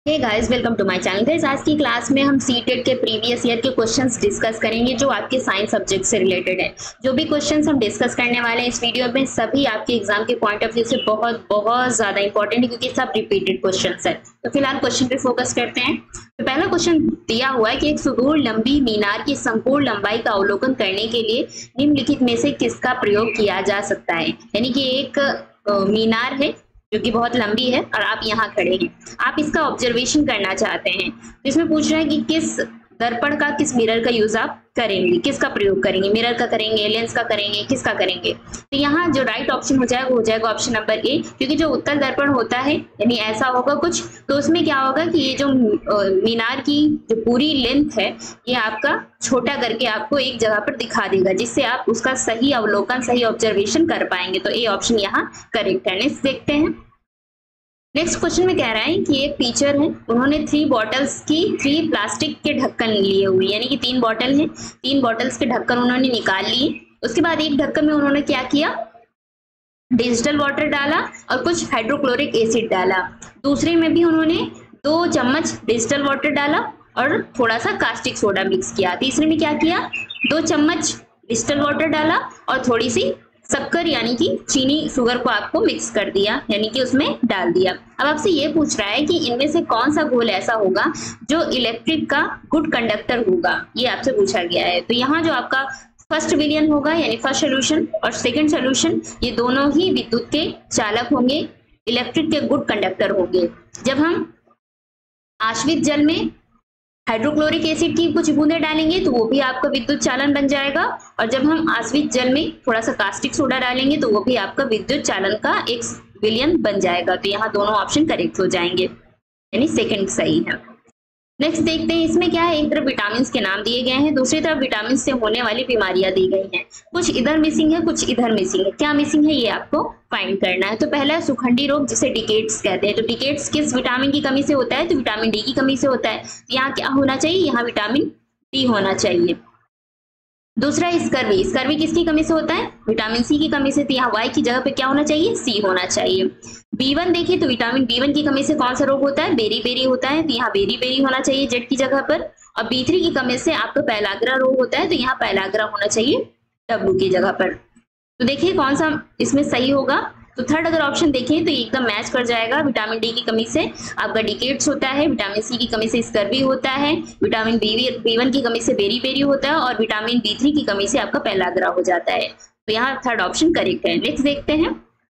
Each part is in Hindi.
Hey guys, welcome to my channel. Guys, आज की क्लास में हम सीटेट के प्रीवियस ईयर के क्वेश्चंस डिस्कस करेंगे जो आपके साइंस सब्जेक्ट से रिलेटेड है। जो भी क्वेश्चंस हम डिस्कस करने वाले हैं इस वीडियो में सभी आपके एग्जाम के पॉइंट ऑफ व्यू से बहुत बहुत ज्यादा इंपॉर्टेंट है, क्योंकि सब रिपीटेड क्वेश्चंस है। तो फिलहाल क्वेश्चन पे फोकस करते हैं। तो पहला क्वेश्चन दिया हुआ है कि एक सुदूर लंबी मीनार की संपूर्ण लंबाई का अवलोकन करने के लिए निम्नलिखित में से किसका प्रयोग किया जा सकता है। यानी कि एक मीनार है जो कि बहुत लंबी है और आप यहाँ खड़े हैं, आप इसका ऑब्जर्वेशन करना चाहते हैं। तो इसमें पूछ रहा है कि किस दर्पण का, किस मिरर का यूज आप करेंगे, किसका प्रयोग करेंगे, मिरर का करेंगे, लेंस का करेंगे, किसका करेंगे। तो यहाँ जो राइट ऑप्शन हो जाएगा वो हो जाएगा ऑप्शन नंबर ए, क्योंकि जो उत्तल दर्पण होता है यानी ऐसा होगा कुछ, तो उसमें क्या होगा कि ये जो मीनार की जो पूरी लेंथ है ये आपका छोटा करके आपको एक जगह पर दिखा देगा, जिससे आप उसका सही अवलोकन, सही ऑब्जर्वेशन कर पाएंगे। तो ए ऑप्शन यहाँ करेक्ट है। नेक्स्ट देखते हैं। नेक्स्ट क्वेश्चन में कह रहा है कि एक टीचर है, उन्होंने 3 बॉटल्स की 3 प्लास्टिक के ढक्कन लिए हुए, यानी कि 3 बॉटल हैं, 3 बॉटल्स के ढक्कन उन्होंने निकाल लिए। उसके बाद एक ढक्कन में उन्होंने क्या किया, डिजिटल वाटर डाला और कुछ हाइड्रोक्लोरिक एसिड डाला। दूसरे में भी उन्होंने 2 चम्मच डिजिटल वाटर डाला और थोड़ा सा कास्टिक सोडा मिक्स किया। तीसरे में क्या किया, 2 चम्मच डिजिटल वाटर डाला और थोड़ी सी शक्कर यानी कि चीनी, शुगर को आपको मिक्स कर दिया, यानी कि उसमें डाल दिया। अब आपसे ये पूछ रहा है कि इनमें से कौन सा घोल ऐसा होगा जो इलेक्ट्रिक का गुड कंडक्टर होगा, ये आपसे पूछा गया है। तो यहाँ जो आपका फर्स्ट विलियन होगा यानी फर्स्ट सोल्यूशन और सेकंड सोल्यूशन, ये दोनों ही विद्युत के चालक होंगे, इलेक्ट्रिक के गुड कंडक्टर होंगे। जब हम आश्वित जल में हाइड्रोक्लोरिक एसिड की कुछ बूंदें डालेंगे तो वो भी आपका विद्युत चालन बन जाएगा, और जब हम आश्वित जल में थोड़ा सा कास्टिक सोडा डालेंगे तो वो भी आपका विद्युत चालन का एक विलयन बन जाएगा। तो यहाँ दोनों ऑप्शन करेक्ट हो जाएंगे, यानी सेकंड सही है। नेक्स्ट देखते हैं, इसमें क्या है, एक तरफ विटामिन के नाम दिए गए हैं, दूसरी तरफ विटामिन से होने वाली बीमारियां दी गई हैं। कुछ इधर मिसिंग है, कुछ इधर मिसिंग है। क्या मिसिंग है ये आपको फाइंड करना है। तो पहला है सुखंडी रोग, जिसे डिकेट्स कहते हैं। तो डिकेट्स किस विटामिन की कमी से होता है, तो विटामिन डी की कमी से होता है। तो यहाँ क्या होना चाहिए, यहाँ विटामिन डी होना चाहिए। दूसरा स्कर्वी, स्कर्वी किसकी कमी से होता है, विटामिन सी की कमी से। तो यहाँ वाई की जगह पे क्या होना चाहिए, सी होना चाहिए। B1 देखिए तो विटामिन B1 की कमी से कौन सा रोग होता है, बेरी बेरी होता है। तो यहाँ बेरी बेरी होना चाहिए जेड की जगह पर। और B3 की कमी से आपका पैलाग्रा रोग होता है, तो यहाँ पैलाग्रा होना चाहिए W की जगह पर। तो देखिए कौन सा इसमें सही होगा। तो थर्ड अगर ऑप्शन देखें तो एकदम मैच कर जाएगा। विटामिन डी की कमी से आपका डिकेट्स होता है, विटामिन सी की कमी से स्कर्वी होता है, विटामिन B1 की कमी से बेरी बेरी होता है, और विटामिन B3 की कमी से आपका पैलाग्रा हो जाता है। तो यहाँ थर्ड ऑप्शन करेक्ट है। नेक्स्ट देखते हैं।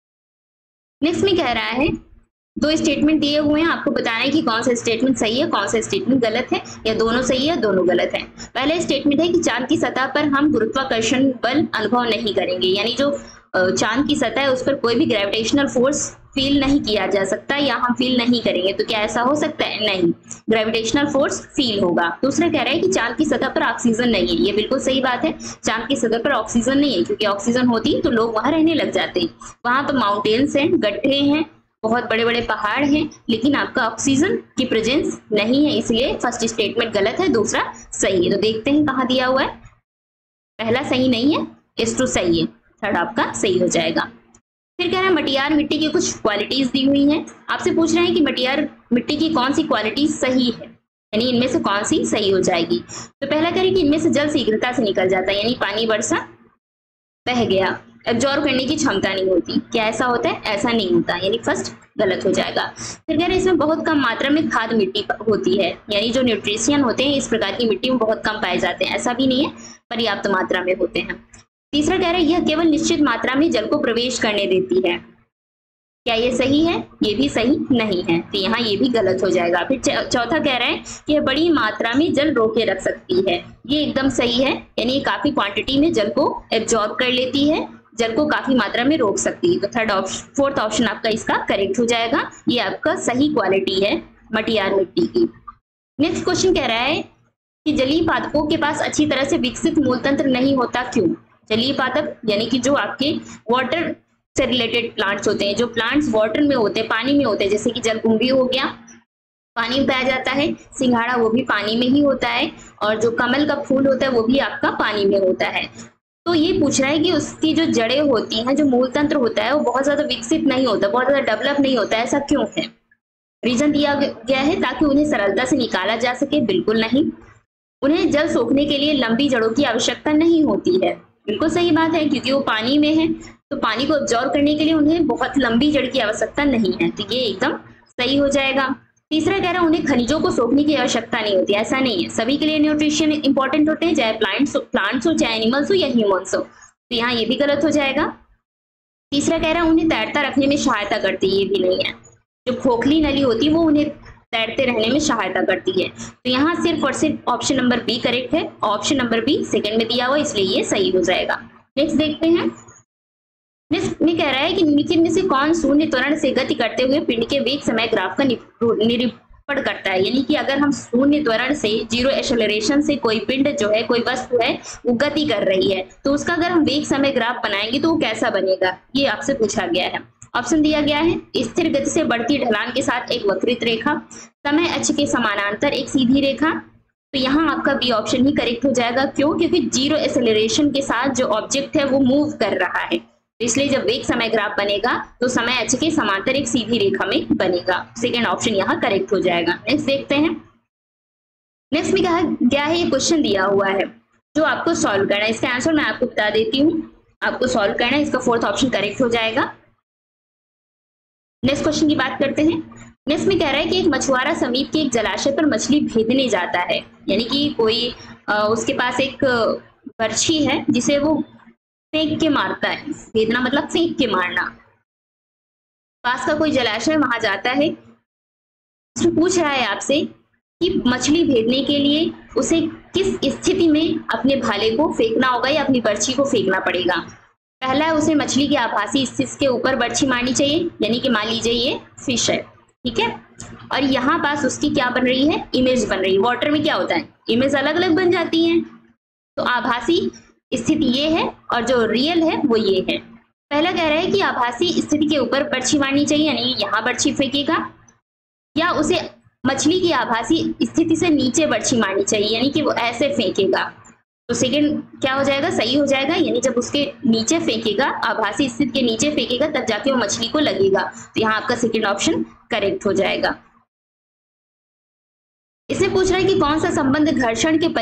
नेक्स्ट में कह रहा है 2 स्टेटमेंट दिए हुए हैं, आपको बताना है कि कौन सा स्टेटमेंट सही है, कौन सा स्टेटमेंट गलत है, या दोनों सही है दोनों गलत है। पहला स्टेटमेंट है कि चांद की सतह पर हम गुरुत्वाकर्षण बल अनुभव नहीं करेंगे, यानी जो चांद की सतह है उस पर कोई भी ग्रेविटेशनल फोर्स फील नहीं किया जा सकता या हम फील नहीं करेंगे। तो क्या ऐसा हो सकता है, नहीं, ग्रेविटेशनल फोर्स फील होगा। दूसरा कह रहा है कि चांद की सतह पर ऑक्सीजन नहीं है, ये बिल्कुल सही बात है। चांद की सतह पर ऑक्सीजन नहीं है, क्योंकि ऑक्सीजन होती तो लोग वहां रहने लग जाते। वहां तो माउंटेन्स हैं, गड्ढे हैं, बहुत बड़े बड़े पहाड़ हैं, लेकिन आपका ऑक्सीजन की प्रेजेंस नहीं है, इसलिए फर्स्ट स्टेटमेंट गलत है, दूसरा सही है। तो देखते हैं कहाँ दिया हुआ है। पहला सही नहीं है, S2 सही है, थर्ड आपका सही हो जाएगा। फिर कह रहा है मटियार मिट्टी की कुछ क्वालिटीज दी हुई हैं, आपसे पूछ रहे हैं कि मटियार मिट्टी की कौन सी क्वालिटी सही है, यानी इनमें से कौन सी सही हो जाएगी। तो पहला कह रही है कि इनमें से जल शीघ्रता से निकल जाता है, यानी पानी वर्षा बह गया, एब्जॉर्ब करने की क्षमता नहीं होती। क्या ऐसा होता है, ऐसा नहीं होता, यानी फर्स्ट गलत हो जाएगा। फिर कह रहे हैं इसमें बहुत कम मात्रा में खाद मिट्टी होती है, यानी जो न्यूट्रिशियन होते हैं इस प्रकार की मिट्टी में बहुत कम पाए जाते हैं, ऐसा भी नहीं है, पर्याप्त मात्रा में होते हैं। तीसरा कह रहा है यह केवल निश्चित मात्रा में जल को प्रवेश करने देती है। क्या ये सही है, ये भी सही नहीं है, तो यहाँ ये भी गलत हो जाएगा। फिर चौथा कह रहा है कि यह बड़ी मात्रा में जल रोके रख सकती है, ये एकदम सही है, यानी ये काफी क्वांटिटी में जल को एब्जॉर्ब कर लेती है, जल को काफी मात्रा में रोक सकती है। तो फोर्थ ऑप्शन आपका इसका करेक्ट हो जाएगा, ये आपका सही क्वालिटी है मटियार मिट्टी की। नेक्स्ट क्वेश्चन कह रहा है कि जलीय पादपों के पास अच्छी तरह से विकसित मूल तंत्र नहीं होता, क्यों। जलीय पादप यानी कि जो आपके वाटर से रिलेटेड प्लांट्स होते हैं, जो प्लांट्स वाटर में होते हैं, पानी में होते हैं, जैसे कि जलकुंभी हो गया, पानी में पाया जाता है, सिंघाड़ा वो भी पानी में ही होता है, और जो कमल का फूल होता है वो भी आपका पानी में होता है। तो ये पूछ रहा है कि उसकी जो जड़ें होती हैं, जो मूल तंत्र होता है वो बहुत ज्यादा विकसित नहीं होता, बहुत ज्यादा डेवलप नहीं होता, ऐसा क्यों है। रीजन दिया गया है ताकि उन्हें सरलता से निकाला जा सके, बिल्कुल नहीं। उन्हें जल सोखने के लिए लंबी जड़ों की आवश्यकता नहीं होती है, बिल्कुल सही बात है, क्योंकि वो पानी में है तो पानी को ऑब्जॉर्व करने के लिए उन्हें बहुत लंबी जड़ की आवश्यकता नहीं है, तो ये एकदम सही हो जाएगा। तीसरा कह रहा है उन्हें खनिजों को सोखने की आवश्यकता नहीं होती, ऐसा नहीं है, सभी के लिए न्यूट्रिशन इंपॉर्टेंट होते हैं, चाहे प्लांट्स हो, चाहे एनिमल्स हो या ह्यूमंस हो, तो यहाँ ये भी गलत हो जाएगा। तीसरा कह रहा है उन्हें तैरता रखने में सहायता करती है, ये भी नहीं है, जो खोखली नली होती है वो उन्हें तैरते रहने में सहायता करती है, तो यहाँ सिर्फ और सिर्फ ऑप्शन नंबर बी करेक्ट है। ऑप्शन नंबर बी सेकंड में दिया हुआ, इसलिए ये सही हो जाएगा। नेक्स्ट देखते हैं। नेक्स्ट में कह रहा है कि निम्नलिखित में से कौन शून्य त्वरण से गति करते हुए पिंड के वेग समय ग्राफ का निरूपण करता है, यानी कि अगर हम शून्य त्वरण से, जीरो एक्सेलरेशन से कोई पिंड जो है, कोई वस्तु है वो गति कर रही है, तो उसका अगर हम वेग समय ग्राफ बनाएंगे तो वो कैसा बनेगा, ये आपसे पूछा गया है। ऑप्शन दिया गया है स्थिर गति से बढ़ती ढलान के साथ एक वक्रित रेखा, समय अक्ष के समानांतर एक सीधी रेखा, तो यहाँ आपका बी ऑप्शन ही करेक्ट हो जाएगा। क्यों? क्योंकि जीरो एक्सेलरेशन के साथ जो ऑब्जेक्ट है वो मूव कर रहा है, इसलिए जब वेग समय ग्राफ बनेगा तो समय अक्ष के समांतर एक सीधी रेखा में बनेगा। सेकंड ऑप्शन यहाँ करेक्ट हो जाएगा। नेक्स्ट देखते हैं। नेक्स्ट में कहा गया है, ये क्वेश्चन दिया हुआ है जो आपको सॉल्व करना है, इसका आंसर मैं आपको बता देती हूँ, आपको सॉल्व करना है, इसका फोर्थ ऑप्शन करेक्ट हो जाएगा। नेक्स्ट क्वेश्चन की बात करते हैं। नेक्स्ट में कह रहा है कि एक मछुआरा समीप के एक जलाशय पर मछली भेजने जाता है, यानी कि कोई उसके पास एक बर्छी है जिसे वो फेंक के मारता है, भेजना मतलब फेंक के मारना। पास का कोई जलाशय, वहां जाता है, उसमें पूछ रहा है आपसे कि मछली भेजने के लिए उसे किस स्थिति में अपने भाले को फेंकना होगा या अपनी बर्छी को फेंकना पड़ेगा। पहला है उसे मछली की आभासी स्थिति के ऊपर बर्छी मारनी चाहिए, यानी कि मान लीजिए ये फिश है, ठीक है, और यहाँ पास उसकी क्या बन रही है, इमेज बन रही है। वाटर में क्या होता है, इमेज अलग अलग बन जाती है, तो आभासी स्थिति ये है और जो रियल है वो ये है। पहला कह रहा है कि आभासी स्थिति के ऊपर बर्छी मारनी चाहिए, यानी यहाँ बर्छी फेंकेगा, या उसे मछली की आभासी स्थिति से नीचे बर्छी मारनी चाहिए, यानी कि वो ऐसे फेंकेगा, तो सेकंड क्या हो जाएगा, सही हो जाएगा, यानी जब उसके नीचे फेंकेगा, आभासी स्थिति के नीचे फेंकेगा तब जाके वो मछली को लगेगा, तो यहाँ आपका सेकंड ऑप्शन करेक्ट हो जाएगा। इसमें पूछ रहा है कि कौन सा संबंध घर्षण के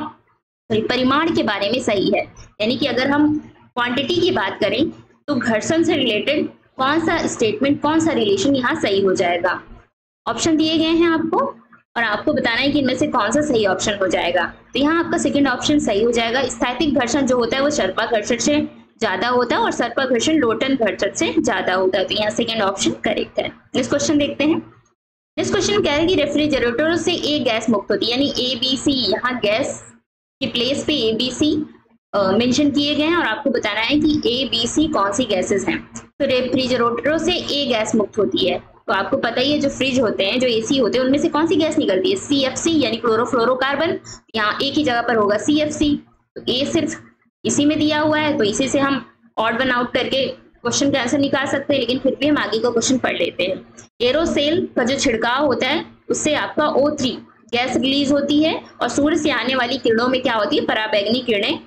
परिमाण के बारे में सही है, यानी कि अगर हम क्वांटिटी की बात करें तो घर्षण से रिलेटेड कौन सा स्टेटमेंट, कौन सा रिलेशन यहाँ सही हो जाएगा। ऑप्शन दिए गए हैं आपको और आपको बताना है कि इनमें से कौन सा सही ऑप्शन हो जाएगा, तो यहाँ आपका सेकंड ऑप्शन सही हो जाएगा। स्थैतिक घर्षण जो होता है वो शर्पा घर्षण से ज्यादा होता है और सर्पा घर्षण लोटन घर्षण से ज्यादा होता है, तो यहाँ सेकंड ऑप्शन करेक्ट है। नेक्स्ट क्वेश्चन देखते हैं। नेक्स्ट क्वेश्चन कह रहा है कि रेफ्रिजरेटरों से ए गैस मुक्त होती है, यानी ABC, यहाँ गैस की प्लेस पे ABC मेंशन किए गए हैं और आपको बताना है कि ABC कौन सी गैसेस हैं। तो रेफ्रिजरेटरों से ए गैस मुक्त होती है, तो आपको पता ही है जो फ्रिज होते हैं, जो AC होते हैं, उनमें से कौन सी गैस निकलती है, CFC यानी क्लोरोफ्लोरोकार्बन, यहाँ एक ही जगह पर होगा CFC, तो ए सिर्फ इसी में दिया हुआ है, तो इसी से हम ऑड वन आउट करके क्वेश्चन का आंसर निकाल सकते हैं, लेकिन फिर भी हम आगे का क्वेश्चन पढ़ लेते हैं। एरोसेल का जो छिड़काव होता है उससे आपका O3 गैस रिलीज होती है और सूर्य से आने वाली किरणों में क्या होती है, पराबैंगनी किरणें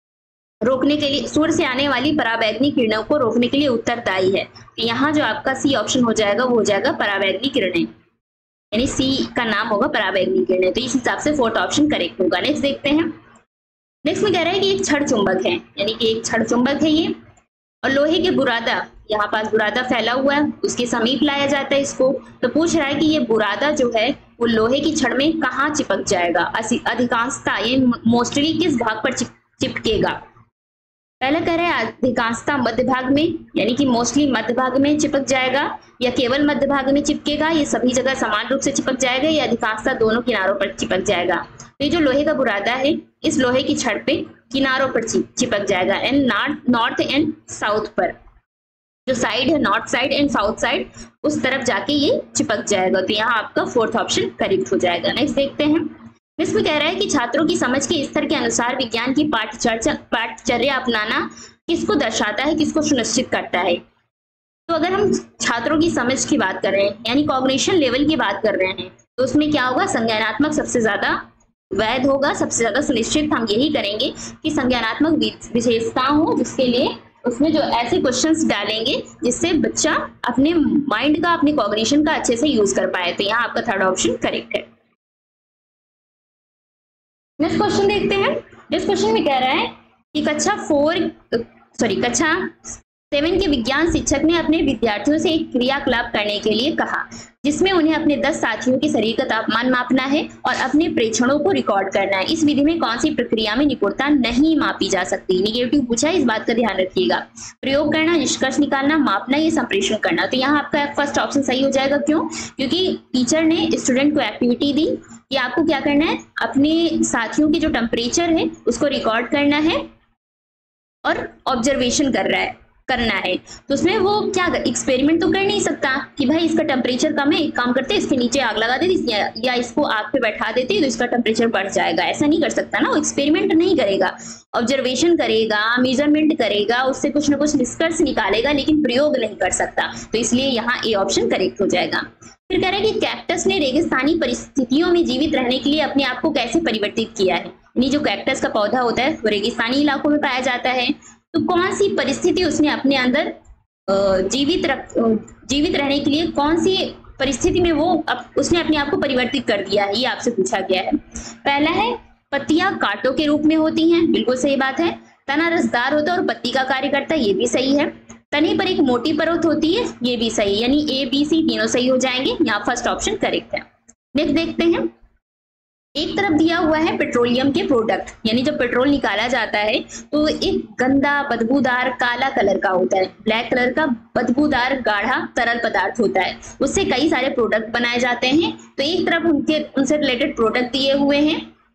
रोकने के लिए, सूर्य से आने वाली पराबैंगनी किरणों को रोकने के लिए उत्तरदायी है। तो यहाँ जो आपका सी ऑप्शन हो जाएगा वो हो जाएगा पराबैंगनी किरणें, यानी सी का नाम होगा पराबैंगनी किरणें, तो इस हिसाब से फोर्थ ऑप्शन करेक्ट होगा। नेक्स्ट देखते हैं। नेक्स्ट में कह रहा है कि एक छड़ चुंबक है, यानी कि एक छड़ चुंबक है ये, और लोहे के बुरादा, यहाँ पास बुरादा फैला हुआ है, उसके समीप लाया जाता है इसको, तो पूछ रहा है कि ये बुरादा जो है वो लोहे की छड़ में कहाँ चिपक जाएगा, अधिकांशता ये मोस्टली किस भाग पर चिपकेगा। पहला कह रहा है अधिकांशता मध्य भाग में, यानी कि मोस्टली मध्य भाग में चिपक जाएगा, या केवल मध्य भाग में चिपकेगा, ये सभी जगह समान रूप से चिपक जाएगा, या अधिकांशता दोनों किनारों पर चिपक जाएगा। तो ये जो लोहे का बुरादा है इस लोहे की छड़ पे किनारों पर चिपक जाएगा, एंड नॉर्थ एंड साउथ पर, जो साइड है north side and south side उस तरफ जाके ये चिपक जाएगा, तो यहाँ आपका फोर्थ ऑप्शन करेक्ट हो जाएगा। नेक्स्ट देखते हैं। इसमें कह रहा है कि छात्रों की समझ के स्तर के अनुसार विज्ञान की पाठचर्या अपनाना किसको दर्शाता है, किसको सुनिश्चित करता है। तो अगर हम छात्रों की समझ की बात कर रहे हैं, यानी कॉग्निशन लेवल की बात कर रहे हैं, तो उसमें क्या होगा, संज्ञानात्मक सबसे ज्यादा वैध होगा, सबसे ज्यादा सुनिश्चित हम यही करेंगे कि संज्ञानात्मक विशेषता हो, जिसके लिए उसमें जो ऐसे क्वेश्चंस डालेंगे जिससे बच्चा अपने माइंड का, अपने कॉग्निशन का अच्छे से यूज कर पाए। तो यहाँ आपका थर्ड ऑप्शन करेक्ट है। नेक्स्ट क्वेश्चन देखते हैं। इस क्वेश्चन में कह रहा है कि कक्षा 7 के विज्ञान शिक्षक ने अपने विद्यार्थियों से एक क्रियाकलाप करने के लिए कहा जिसमें उन्हें अपने 10 साथियों के शरीर का तापमान मापना है और अपने प्रेक्षणों को रिकॉर्ड करना है। इस विधि में कौन सी प्रक्रिया में निपुणता नहीं मापी जा सकती? निगेटिव पूछा है, इस बात का ध्यान रखिएगा। प्रयोग करना, निष्कर्ष निकालना, मापना या संप्रेषण करना। तो यहाँ आपका फर्स्ट ऑप्शन सही हो जाएगा। क्यों? क्योंकि टीचर ने स्टूडेंट को एक्टिविटी दी कि आपको क्या करना है, अपने साथियों की जो टेम्परेचर है उसको रिकॉर्ड करना है और ऑब्जर्वेशन करना है। तो उसमें वो क्या एक्सपेरिमेंट तो कर नहीं सकता कि भाई इसका टेम्परेचर कम है, एक काम करते इसके नीचे आग लगा देते या इसको आग पे बैठा देते तो इसका टेम्परेचर बढ़ जाएगा। ऐसा नहीं कर सकता ना, वो एक्सपेरिमेंट नहीं करेगा, ऑब्जर्वेशन करेगा, मेजरमेंट करेगा, उससे कुछ ना कुछ निष्कर्ष निकालेगा, लेकिन प्रयोग नहीं कर सकता। तो इसलिए यहाँ ए ऑप्शन करेक्ट हो जाएगा। फिर कह रहा है कि कैक्टस ने रेगिस्तानी परिस्थितियों में जीवित रहने के लिए अपने आप को कैसे परिवर्तित किया है। यानी जो कैक्टस का पौधा होता है वो रेगिस्तानी इलाकों में पाया जाता है, तो कौन सी परिस्थिति उसने अपने अंदर जीवित रहने के लिए, कौन सी परिस्थिति में वो उसने अपने आप को परिवर्तित कर दिया है, ये आपसे पूछा गया है। पहला है पत्तियां कांटों के रूप में होती हैं, बिल्कुल सही बात है। तना रसदार होता है और पत्ती का कार्य करता है, ये भी सही है। तने पर एक मोटी परत होती है, ये भी सही, यानी ए बी सी तीनों सही हो जाएंगे। यहाँ फर्स्ट ऑप्शन करेक्ट है। नेक्स्ट देखते हैं। एक तरफ दिया हुआ है पेट्रोलियम के प्रोडक्ट, यानी जब पेट्रोल निकाला जाता है तो एक गंदा बदबूदार काला कलर का होता है, ब्लैक कलर का बदबूदार गाढ़ा तरल पदार्थ होता है, उससे कई सारे प्रोडक्ट बनाए जाते हैं। तो एक तरफ उनसे रिलेटेड प्रोडक्ट दिए हुए हैं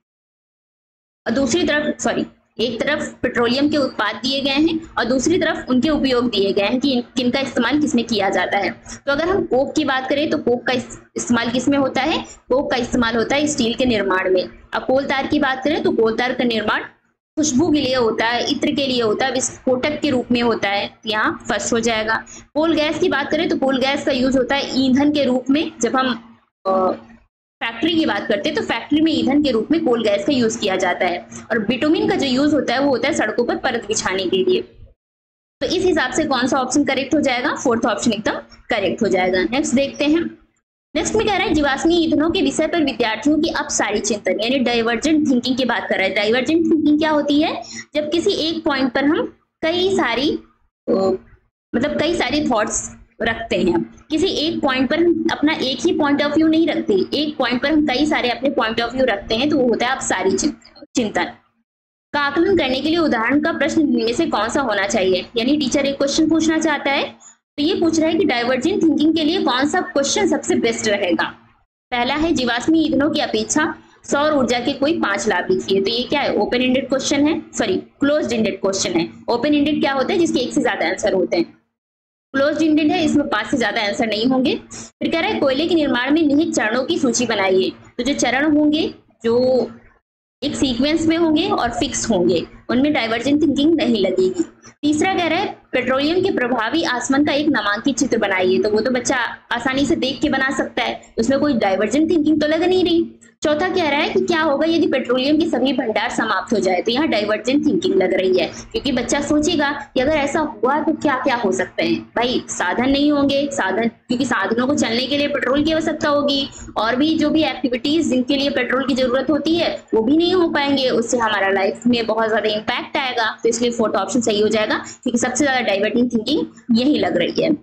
और दूसरी तरफ एक तरफ पेट्रोलियम के उत्पाद दिए गए हैं और दूसरी तरफ उनके उपयोग दिए गए हैं कि किनका इस्तेमाल किसमें किया जाता है। तो अगर हम कोक की बात करें तो कोक का इस्तेमाल किसमें होता है? कोक का इस्तेमाल होता है स्टील के निर्माण में। अब कोलतार की बात करें तो कोलतार का निर्माण खुशबू के लिए होता है, इत्र के लिए होता है, विस्फोटक के रूप में होता है, यहाँ फर्स्ट हो जाएगा। कोल गैस की बात करें तो कोल गैस का यूज होता है ईंधन के रूप में। जब हम फैक्ट्री की बात करते हैं तो फैक्ट्री में ईंधन के रूप में कोल गैस का यूज किया जाता है। और बिटुमिन का जो यूज होता है वो होता है सड़कों पर परत बिछाने के लिए। तो इस हिसाब से कौन सा ऑप्शन करेक्ट हो जाएगा? फोर्थ ऑप्शन एकदम करेक्ट हो जाएगा। नेक्स्ट देखते हैं। नेक्स्ट में कह रहा है जीवाश्मी ईंधनों के विषय पर विद्यार्थियों की अपसारी चिंतन, यानी डाइवर्जेंट थिंकिंग की बात कर रहा है। डाइवर्जेंट थिंकिंग क्या होती है? जब किसी एक पॉइंट पर हम कई सारी थॉट्स रखते हैं। किसी एक पॉइंट पर हम अपना एक ही पॉइंट ऑफ व्यू नहीं रखते, एक पॉइंट पर हम कई सारे अपने पॉइंट ऑफ व्यू रखते हैं, तो वो होता है अपसारी चिंतन। का आकलन करने के लिए उदाहरण का प्रश्न इनमें से कौन सा होना चाहिए? यानी टीचर एक क्वेश्चन पूछना चाहता है तो ये पूछ रहा है कि डाइवर्जेंट थिंकिंग के लिए कौन सा क्वेश्चन सबसे बेस्ट रहेगा। पहला है जीवाश्मी ईंधनों की अपेक्षा सौर ऊर्जा के कोई 5 लाभ लिखिए। तो ये क्या है? ओपन एंडेड क्वेश्चन है, क्लोज्ड एंडेड क्वेश्चन है। ओपन एंडेड क्या होता है? जिसके एक से ज्यादा आंसर होते हैं। क्लोज्ड एंडेड है, इसमें 5 से ज्यादा आंसर नहीं होंगे। फिर कह रहा है कोयले के निर्माण में निहित चरणों की सूची बनाइए। तो जो चरण होंगे जो एक सीक्वेंस में होंगे और फिक्स होंगे, उनमें डाइवर्जेंट थिंकिंग नहीं लगेगी। तीसरा कह रहा है पेट्रोलियम के प्रभावी आसमान का एक नामांकित चित्र बनाइए। तो वो तो बच्चा आसानी से देख के बना सकता है, उसमें कोई डाइवर्जेंट थिंकिंग तो लग नहीं रही। चौथा कह रहा है कि क्या होगा यदि पेट्रोलियम के सभी भंडार समाप्त हो जाए। तो यहाँ डाइवर्जेंट थिंकिंग लग रही है, क्योंकि बच्चा सोचेगा कि अगर ऐसा हुआ तो क्या क्या हो सकते हैं। भाई साधन नहीं होंगे, क्योंकि साधनों को चलने के लिए पेट्रोल की आवश्यकता होगी, और भी जो भी एक्टिविटीज जिनके लिए पेट्रोल की जरूरत होती है वो भी नहीं हो पाएंगे, उससे हमारा लाइफ में बहुत ज्यादा इम्पैक्ट आएगा। तो इसलिए फोर्थ ऑप्शन सही हो जाएगा, क्योंकि सबसे ज्यादा डाइवर्जेंट थिंकिंग यही लग रही है।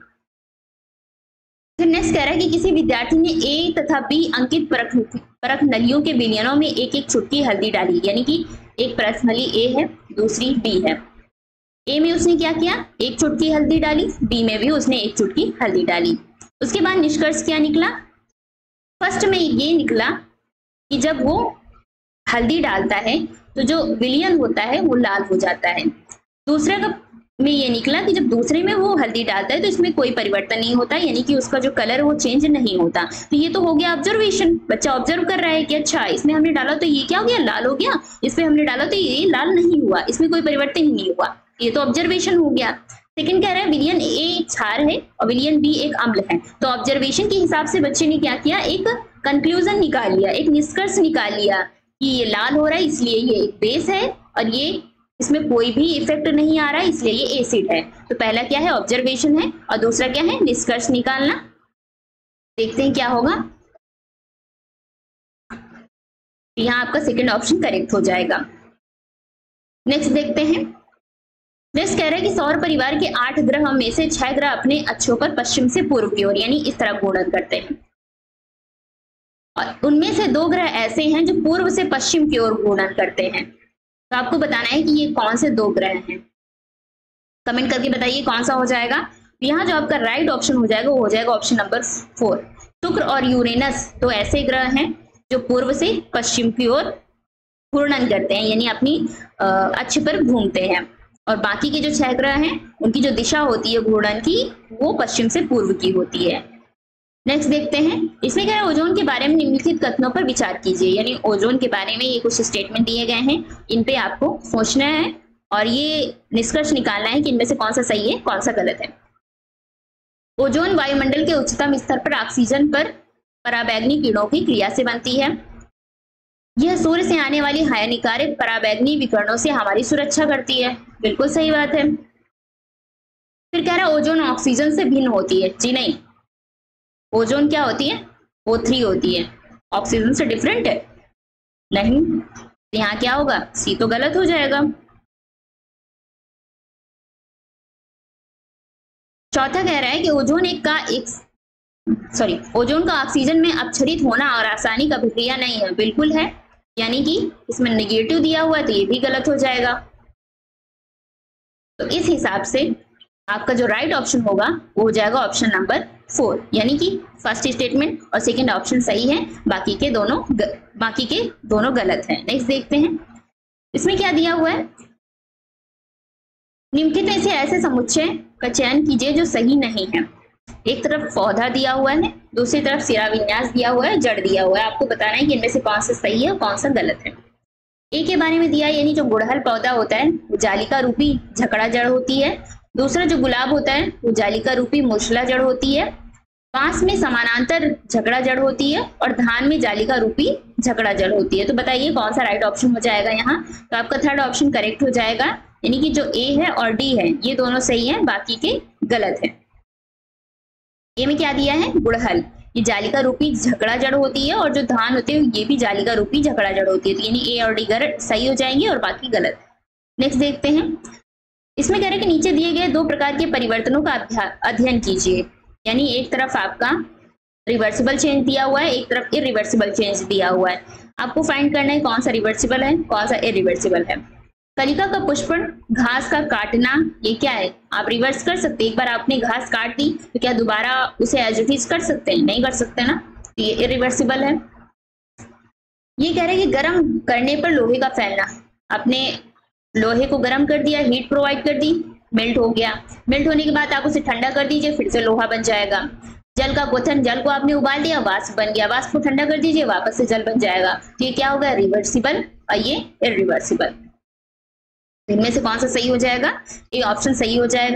फिर नेक्स्ट कह रहा है कि किसी विद्यार्थी ने ए तथा बी अंकित परख नलियों के विलयनों में एक एक चुटकी हल्दी डाली। यानी कि एक परख नली ए है, दूसरी बी है। ए में उसने क्या किया? एक चुटकी हल्दी डाली, बी में भी उसने एक चुटकी हल्दी डाली। उसके बाद निष्कर्ष क्या निकला? फर्स्ट में ये निकला कि जब वो हल्दी डालता है तो जो विलयन होता है वो लाल हो जाता है। दूसरे का में ये निकला कि जब दूसरे में वो हल्दी डालता है तो इसमें कोई परिवर्तन नहीं होता, यानी कि उसका जो कलर वो चेंज नहीं होता। तो ये तो हो गया ऑब्जर्वेशन। बच्चा ऑब्जर्व कर रहा है कि अच्छा इसमें हमने डाला तो ये क्या हो गया? लाल हो गया। इसमें हमने डाला तो ये लाल नहीं हुआ, इसमें कोई परिवर्तन ही नहीं हुआ। ये तो ऑब्जर्वेशन हो गया। सेकंड कह रहा है विलयन ए एक क्षार है और विलयन बी एक अम्ल है। तो ऑब्जर्वेशन के हिसाब से बच्चे ने क्या किया? एक कंक्लूजन निकाल लिया, एक निष्कर्ष निकाल लिया कि ये लाल हो रहा है इसलिए ये एक बेस है और ये इसमें कोई भी इफेक्ट नहीं आ रहा है, इसलिए ये एसिड है। तो पहला क्या है, ऑब्जर्वेशन है, और दूसरा क्या है, निष्कर्ष निकालना। देखते हैं क्या होगा। यहाँ आपका सेकंड ऑप्शन करेक्ट हो जाएगा। नेक्स्ट देखते हैं। नेक्स्ट कह रहा है कि सौर परिवार के 8 ग्रह में से 6 ग्रह अपने अक्षों पर पश्चिम से पूर्व की ओर यानी इस तरह घूर्णन करते हैं, और उनमें से 2 ग्रह ऐसे हैं जो पूर्व से पश्चिम की ओर घूर्णन करते हैं। तो आपको बताना है कि ये कौन से 2 ग्रह हैं। कमेंट करके बताइए कौन सा हो जाएगा। तो यहाँ जो आपका राइट ऑप्शन हो जाएगा वो हो जाएगा ऑप्शन नंबर 4। शुक्र और यूरेनस तो ऐसे ग्रह हैं जो पूर्व से पश्चिम की ओर घूर्णन करते हैं, यानी अपनी अक्ष पर घूमते हैं, और बाकी के जो 6 ग्रह हैं उनकी जो दिशा होती है घूर्णन की वो पश्चिम से पूर्व की होती है। नेक्स्ट देखते हैं। इसमें क्या है, ओजोन के बारे में निम्नलिखित कथनों पर विचार कीजिए, यानी ओजोन के बारे में ये कुछ स्टेटमेंट दिए गए हैं, इन पे आपको सोचना है और ये निष्कर्ष निकालना है कि इनमें से कौन सा सही है कौन सा गलत है। ओजोन वायुमंडल के उच्चतम स्तर पर ऑक्सीजन पर पराबैंगनी किरणों की क्रिया से बनती है। यह सूर्य से आने वाली हानिकारक पराबैंगनी विकिरणों से हमारी सुरक्षा करती है। बिल्कुल सही बात है। फिर कह रहा है ओजोन ऑक्सीजन से भिन्न होती है। जी नहीं, ओजोन क्या होती है, O3 होती है, ऑक्सीजन से डिफरेंट है नहीं। यहाँ क्या होगा, सी तो गलत हो जाएगा। चौथा कह रहा है कि ओजोन का ऑक्सीजन में अपक्षरित होना और रासायनिक अभिक्रिया नहीं है। बिल्कुल है, यानी कि इसमें नेगेटिव दिया हुआ है तो ये भी गलत हो जाएगा। तो इस हिसाब से आपका जो राइट ऑप्शन होगा वो हो जाएगा ऑप्शन नंबर 4, यानी कि फर्स्ट स्टेटमेंट और सेकंड ऑप्शन सही है, बाकी के दोनों गलत हैं। नेक्स्ट देखते हैं। इसमें क्या दिया हुआ है, निम्नलिखित में से ऐसे समुच्चय का चयन कीजिए जो सही नहीं है। एक तरफ पौधा दिया हुआ है, दूसरी तरफ सिरा विन्यास दिया हुआ है, जड़ दिया हुआ है। आपको बताना है कि इनमें से कौन सा सही है और कौन सा गलत है। ए के बारे में दिया है, यानी जो गुड़हल पौधा होता है वो जालिका रूपी झकड़ा जड़ होती है। दूसरा जो गुलाब होता है वो जालिका रूपी मूसला जड़ होती है। बांस में समानांतर झकड़ा जड़ होती है और धान में जालिका रूपी झकड़ा जड़ होती है। तो बताइए कौन सा राइट ऑप्शन हो जाएगा यहाँ। तो आपका थर्ड ऑप्शन करेक्ट हो जाएगा, यानी कि जो ए है और डी है ये दोनों सही है, बाकी के गलत है। ए में क्या दिया है, गुड़हल, ये जालिका रूपी झकड़ा जड़ होती है, और जो धान होते हैं ये भी जालिका रूपी झकड़ा जड़ होती है। तो यानी ए और डी सही हो जाएंगे और बाकी गलत। नेक्स्ट देखते हैं। इसमें कह रहे हैं कि नीचे दिए गए 2 प्रकार के परिवर्तनों का अध्ययन कीजिए, यानी एक तरफ आपका रिवर्सिबल चेंज दिया हुआ है, एक तरफ इरिवर्सिबल चेंज दिया हुआ है। आपको फाइंड करना है कौन सा रिवर्सिबल है कौन सा इरिवर्सिबल है। कलिका का पुष्पन घास का काटना, ये क्या है, आप रिवर्स कर सकते हैं। एक बार आपने घास काट दी तो क्या दोबारा उसे एज इट इज कर सकते हैं, नहीं कर सकते ना, तो ये इरिवर्सिबल है। ये कह रहे हैं कि गर्म करने पर लोहे का फैलना, आपने लोहे को गर्म कर दिया, हीट प्रोवाइड कर दी, मेल्ट हो गया, मेल्ट होने के बाद आप उसे ठंडा कर दीजिए, फिर से लोहा बन जाएगा। जल का क्वथन, जल को आपने उबाल दिया, वाष्प बन गया, वाष्प को ठंडा कर दीजिए, वापस से जल बन जाएगा। तो ये क्या होगा, रिवर्सिबल और ये इरिवर्सिबल। इनमें से कौन सा सही हो जाएगा, ये ऑप्शन सही हो जाएगा,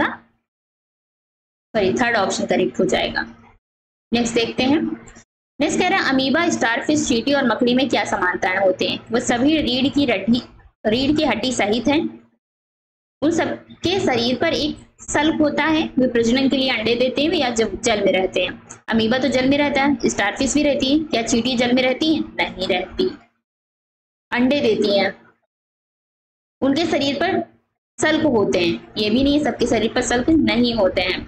सॉरी थर्ड ऑप्शन करेक्ट हो जाएगा। नेक्स्ट देखते हैं। नेक्स्ट कह रहा है अमीबा, स्टारफिश, चींटी और मकड़ी में क्या समानताएं होते हैं। वो सभी रीढ़ की हड्डी सहित हैं। उन सबके शरीर पर एक सल्क होता है, वे प्रजनन के लिए अंडे देते हैं या जल में रहते हैं। अमीबा तो जल में रहता है, स्टारफिश भी रहती है, क्या चींटी जल में रहती है, नहीं रहती, अंडे देती हैं। उनके शरीर पर सल्क होते हैं, ये भी नहीं, सबके शरीर पर सल्क नहीं होते हैं,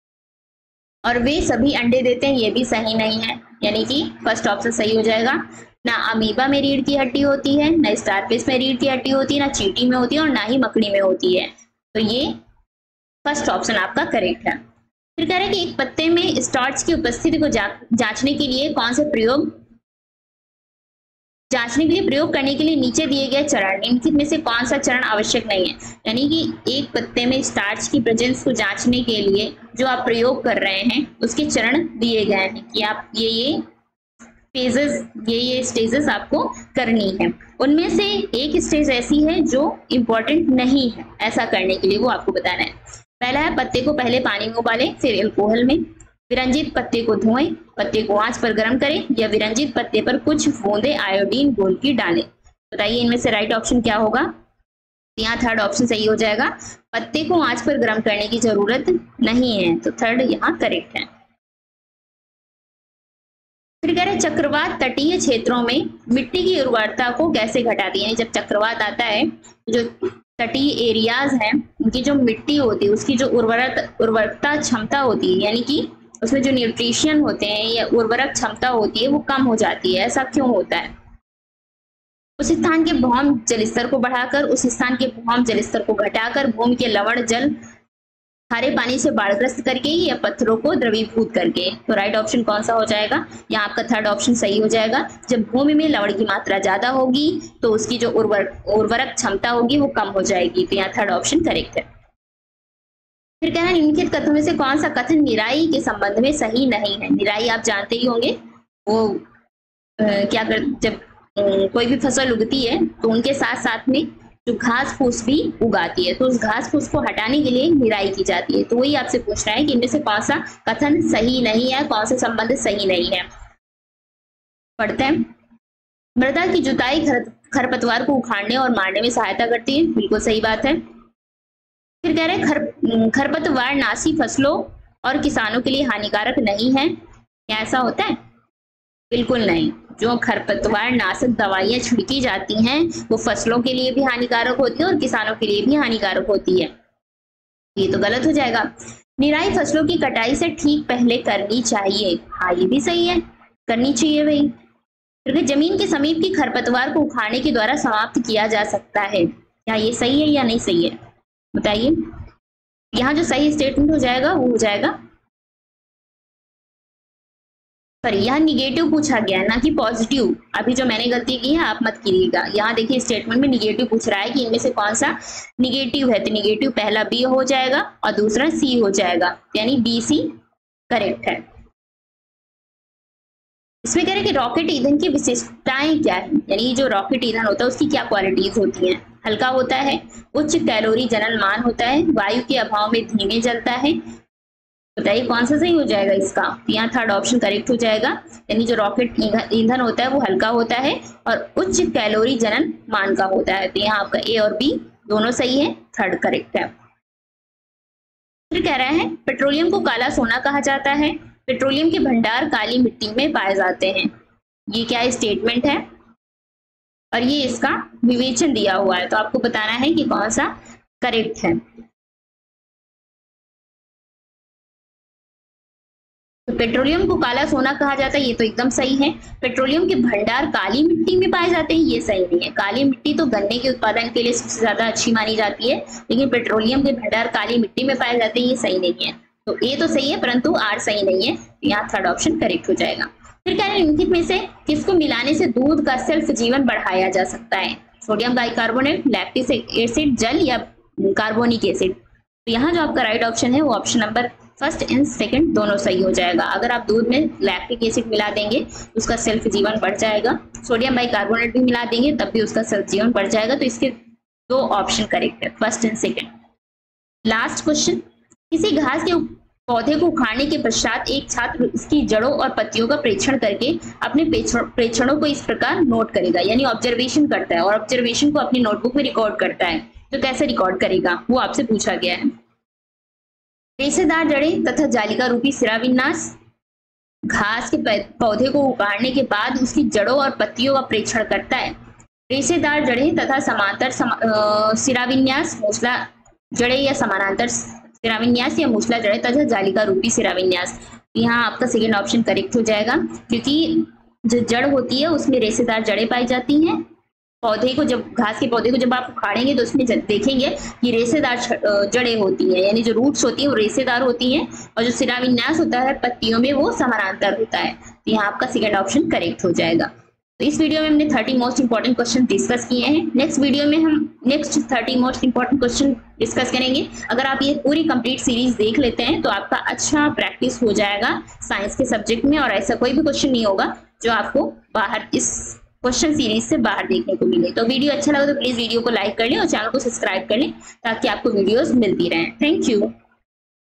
और वे सभी अंडे देते हैं, ये भी सही नहीं है, यानी कि फर्स्ट ऑप्शन सही हो जाएगा। ना अमीबा में रीढ़ की हड्डी होती है, ना स्टारफिश में रीढ़ की हड्डी होती है, ना चींटी में होती है, और ना ही मकड़ी में होती है। तो ये फर्स्ट ऑप्शन आपका करेक्ट है। फिर कह रहे हैं कि एक पत्ते में स्टार्च की उपस्थिति को जांचने के लिए कौन से प्रयोग करने के लिए नीचे दिए गए चरण, इनमें में से कौन सा चरण आवश्यक नहीं है। यानी कि एक पत्ते में स्टार्च की प्रेजेंस को जांचने के लिए जो आप प्रयोग कर रहे हैं उसके चरण दिए गए हैं कि आप ये फेजेस, ये स्टेजेस आपको करनी है। उनमें से एक स्टेज ऐसी है जो इम्पोर्टेंट नहीं है ऐसा करने के लिए, वो आपको बताना है। पहला है पत्ते को पहले पानी में उबालें, फिर अल्कोहल में। विरंजित पत्ते को धोएं, पत्ते को आंच पर गर्म करें, या विरंजित पत्ते पर कुछ बूंदे आयोडीन घोल की डालें। बताइए इनमें से राइट ऑप्शन क्या होगा। यहाँ थर्ड ऑप्शन सही हो जाएगा। पत्ते को आंच पर गर्म करने की जरूरत नहीं है, तो थर्ड यहाँ करेक्ट है। फिर कह रहे चक्रवात तटीय क्षेत्रों में मिट्टी की उर्वरता को कैसे घटाती है, यानी जब चक्रवात आता है जो तटीय एरियाज हैं उनकी जो मिट्टी होती है उसकी जो उर्वरकता क्षमता होती है, यानी कि उसमें जो न्यूट्रिशन होते हैं या उर्वरक क्षमता होती है वो कम हो जाती है। ऐसा क्यों होता है? उस स्थान के भौम जलस्तर को बढ़ाकर, उस स्थान के भौम जलस्तर को घटाकर, भूमि के लवण जल खारे पानी से बाढ़ग्रस्त करके या पत्थरों को द्रवीभूत करके। तो राइट ऑप्शन कौन सा हो जाएगा? यहाँ आपका थर्ड ऑप्शन सही हो जाएगा। जब भूमि में लवण की मात्रा ज्यादा होगी तो उसकी जो उर्वरक क्षमता होगी वो कम हो जाएगी, तो यहाँ थर्ड ऑप्शन करेक्ट है। फिर कहना निम्नलिखित कथनों में से कौन सा कथन निराई के संबंध में सही नहीं है? निराई आप जानते ही होंगे, वो क्या कर जब कोई भी फसल उगती है तो उनके साथ साथ में जो घास फूस भी उगाती है, तो उस घास फूस को हटाने के लिए निराई की जाती है। तो वही आपसे पूछ रहा है कि इनमें से कौन सा कथन सही नहीं है, कौन सा संबंध सही नहीं है। पढ़ते हैं। मृदा की जुताई खरपतवार को उखाड़ने और मारने में सहायता करती है, बिल्कुल सही बात है। फिर कह रहे खरपतवार नाशी फसलों और किसानों के लिए हानिकारक नहीं है, क्या ऐसा होता है? बिल्कुल नहीं। जो खरपतवार नाशक दवाइयां छिड़की जाती हैं वो फसलों के लिए भी हानिकारक होती है और किसानों के लिए भी हानिकारक होती है, ये तो गलत हो जाएगा। निराई फसलों की कटाई से ठीक पहले करनी चाहिए, हाँ ये भी सही है, करनी चाहिए भाई। क्योंकि जमीन के समीप की खरपतवार को उखाड़ने के द्वारा समाप्त किया जा सकता है, क्या ये सही है या नहीं सही है बताइए? यहाँ जो सही स्टेटमेंट हो जाएगा वो हो जाएगा, पर यहाँ निगेटिव पूछा गया है ना कि पॉजिटिव। अभी जो मैंने गलती की है आप मत कीजिएगा। यहाँ देखिए स्टेटमेंट में निगेटिव पूछ रहा है कि इनमें से कौन सा निगेटिव है, तो निगेटिव पहला बी हो जाएगा और दूसरा सी हो जाएगा, यानी बी सी करेक्ट है। इसमें कह रहे हैं कि रॉकेट ईंधन की विशेषताएं क्या है, यानी जो रॉकेट ईंधन होता है उसकी क्या क्वालिटीज होती हैं? हल्का होता है, उच्च कैलोरी जनन मान होता है, वायु के अभाव में धीमे जलता है। बताइए कौन सा सही हो जाएगा इसका? यहाँ थर्ड ऑप्शन करेक्ट हो जाएगा, यानी जो रॉकेट ईंधन होता है वो हल्का होता है और उच्च कैलोरी जनन मान का होता है। तो यहाँ आपका ए और बी दोनों सही है, थर्ड करेक्ट है। फिर कह रहे हैं पेट्रोलियम को काला सोना कहा जाता है, पेट्रोलियम के भंडार काली मिट्टी में पाए जाते हैं। ये क्या स्टेटमेंट है और ये इसका विवेचन दिया हुआ है, तो आपको बताना है कि कौन सा करेक्ट है। तो पेट्रोलियम को काला सोना कहा जाता है, ये तो एकदम सही है। पेट्रोलियम के भंडार काली मिट्टी में पाए जाते हैं, ये सही नहीं है। काली मिट्टी तो गन्ने के उत्पादन के लिए सबसे ज्यादा अच्छी मानी जाती है, लेकिन पेट्रोलियम के भंडार काली मिट्टी में पाए जाते हैं, ये सही नहीं है। तो ए तो सही है परंतु आर सही नहीं है, तो यहाँ थर्ड ऑप्शन करेक्ट हो जाएगा। फिर कह रहे हैं निम्नलिखित में से किसको मिलाने से दूध का सेल्फ जीवन बढ़ाया जा सकता है? सोडियम बाइकार्बोनेट, लैक्टिक एसिड, जल या कार्बोनिक एसिड। तो यहाँ जो आपका राइट ऑप्शन है वो option number first and second दोनों सही हो जाएगा। अगर आप दूध में लैक्टिक एसिड मिला देंगे तो उसका सेल्फ जीवन बढ़ जाएगा, सोडियम बाइकार्बोनेट भी मिला देंगे तब भी उसका सेल्फ जीवन बढ़ जाएगा। तो इसके दो ऑप्शन करेक्ट है, first and second. Last question, किसी घास के पौधे को उखाड़ने के पश्चात एक छात्र इसकी जड़ों और पत्तियों का परीक्षण करके अपने प्रेक्षणों को इस प्रकार नोट करेगा, यानी ऑब्जर्वेशन करता है और ऑब्जर्वेशन को अपनी नोटबुक में रिकॉर्ड करता है। तो कैसे रिकॉर्ड करेगा वो आपसे पूछा गया है। रेशेदार जड़ें तथा जालिका रूपी शिराविन्यास, घास के पौधे को उखाड़ने के बाद उसकी जड़ों और पत्तियों का परीक्षण करता है। रेशेदार जड़ें तथा समांतर शिराविन्यास, मूसला जड़ें या समानांतर शिराविन्यास या मूसला जड़ें तथा जालिका रूपी शिराविन्यास। यहाँ आपका सेकेंड ऑप्शन करेक्ट हो जाएगा, क्योंकि जो जड़ होती है उसमें रेशेदार जड़ें पाई जाती हैं। पौधे को जब घास के पौधे को जब आप उखाड़ेंगे तो उसमें देखेंगे कि रेशेदार जड़ें होती हैं, यानी जो रूट्स होती है वो रेशेदार होती हैं और जो शिराविन्यास होता है पत्तियों में वो समानांतर होता है। तो यहाँ आपका सेकेंड ऑप्शन करेक्ट हो जाएगा। तो इस वीडियो में हमने 30 मोस्ट इंपॉर्टेंट क्वेश्चन डिस्कस किए हैं। नेक्स्ट वीडियो में हम next 30 most important question discuss करेंगे। अगर आप ये पूरी कंप्लीट सीरीज देख लेते हैं तो आपका अच्छा प्रैक्टिस हो जाएगा साइंस के सब्जेक्ट में, और ऐसा कोई भी क्वेश्चन नहीं होगा जो आपको बाहर इस क्वेश्चन सीरीज से बाहर देखने को मिले। तो वीडियो अच्छा लगा तो प्लीज वीडियो को लाइक कर लें और चैनल को सब्सक्राइब कर लें ताकि आपको वीडियोस मिलती रहें। Thank you.